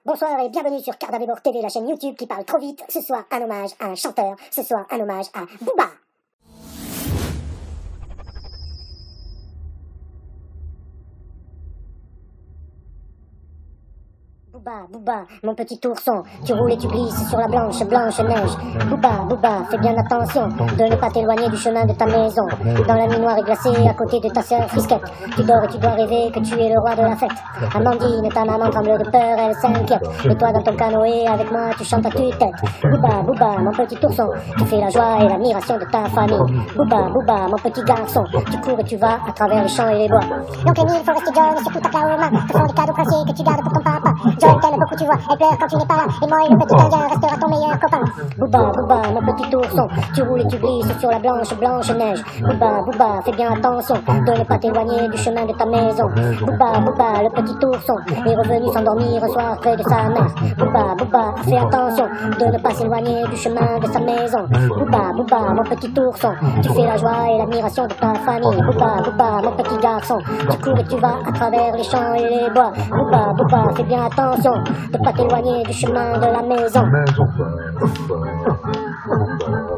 Bonsoir et bienvenue sur Cardavébor TV, la chaîne YouTube qui parle trop vite. Ce soir, un hommage à un chanteur. Ce soir, un hommage à Booba. Booba, Booba, mon petit ourson, tu roules et tu glisses sur la blanche neige. Booba, Booba, fais bien attention de ne pas t'éloigner du chemin de ta maison. Dans la nuit noire et glacée, à côté de ta sœur Frisquette, tu dors et tu dois rêver que tu es le roi de la fête. Amandine, ta maman tremble de peur, elle s'inquiète. Et toi dans ton canoë, avec moi, tu chantes à tue-tête. Booba, Booba, mon petit ourson, tu fais la joie et l'admiration de ta famille. Booba, Booba, mon petit garçon, tu cours et tu vas à travers les champs et les bois. Donc Emile, Forrest et John, surtout Oklahoma, te font des cadeaux précieux que tu gardes pour ton papa. John t'aime beaucoup, tu vois, elle pleure quand tu n'es pas là. Et moi et le petit indien restera ton meilleur copain. Booba, Booba, mon petit ourson, tu roules et tu glisses sur la blanche neige. Booba, Booba, fais bien attention de ne pas t'éloigner du chemin de ta maison. Booba, Booba, le petit ourson est revenu s'endormir un soir près de sa mère. Booba, Booba, fais attention de ne pas s'éloigner du chemin de sa maison. Booba, Booba, mon petit ourson, tu fais la joie et l'admiration de ta famille. Booba, Booba, mon petit garçon, tu cours et tu vas à travers les champs et les bois. Booba, Booba, fais bien attention de ne pas t'éloigner du chemin de la maison.